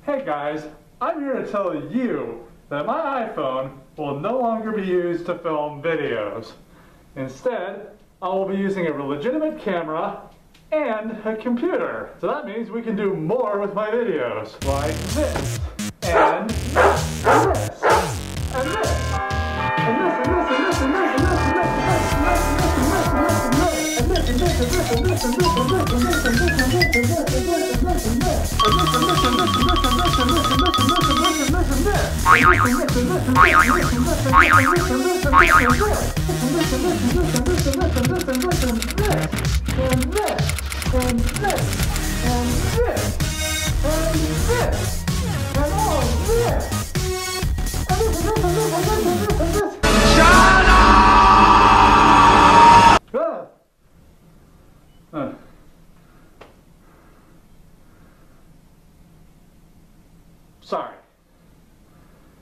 Hey guys, I'm here to tell you that my iPhone will no longer be used to film videos. Instead, I will be using a legitimate camera and a computer. So that means we can do more with my videos, like this, and this, and this, and this, and this, and this, and this, and this, and this, and this, and sorry.